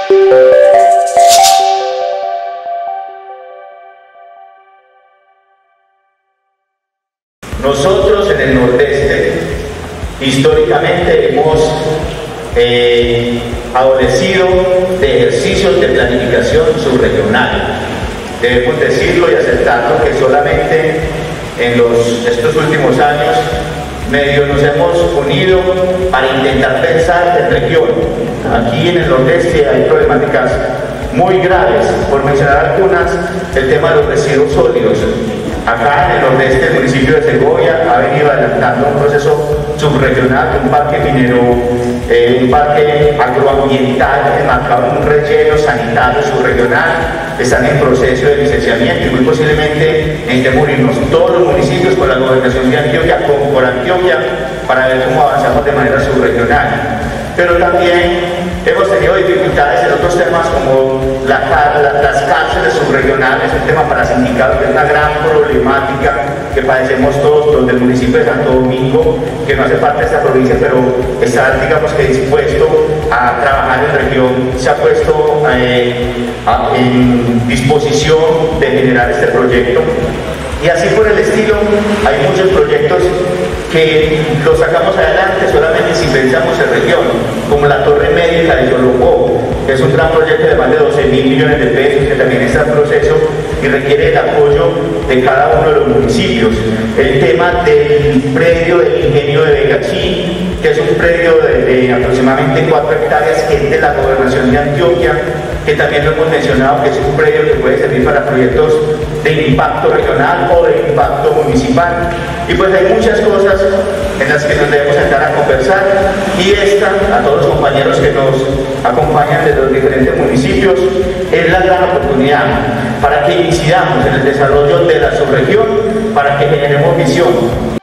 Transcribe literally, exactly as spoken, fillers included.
Nosotros en el Nordeste históricamente hemos eh, adolecido de ejercicios de planificación subregional. Debemos decirlo y aceptarlo que solamente en los, estos últimos años medio nos hemos unido para intentar pensar en región. Aquí en el Nordeste hay problemáticas muy graves, por mencionar algunas, el tema de los residuos sólidos. Acá en el Nordeste, el municipio de Segovia ha venido adelantando un proceso subregional, un parque minero, eh, un parque agroambiental enmarcado en un relleno sanitario subregional. Están en proceso de licenciamiento y muy posiblemente necesitemos unirnos todos los municipios con la gobernación de Antioquia, con, por Antioquia, para ver cómo avanzamos de manera subregional. Pero también hemos tenido dificultades en otros temas como la, la, las cárceles subregionales, un tema para sindicatos que es una gran problemática que padecemos todos, donde el municipio de Santo Domingo, que no hace parte de esta provincia, pero está, digamos que dispuesto a trabajar en región, se ha puesto eh, a, en disposición de generar este proyecto. Y así por el estilo, hay muchos proyectos que los sacamos adelante solamente si pensamos en región, como la Torre Médica de Yolocó, que es un gran proyecto de más de doce mil millones de pesos, que también está en proceso y requiere el apoyo de cada uno de los municipios. El tema del predio del ingenio de Vegachí, que es un predio de, de aproximadamente cuatro hectáreas, que es de la gobernación de Antioquia, que también lo hemos mencionado, que es un predio que puede servir para proyectos de impacto regional o de impacto municipal. Y pues hay muchas cosas en las que nos debemos sentar a conversar, y esta, a todos los compañeros que nos acompañan de los diferentes municipios, es la gran oportunidad para que incidamos en el desarrollo de la subregión, para que generemos visión.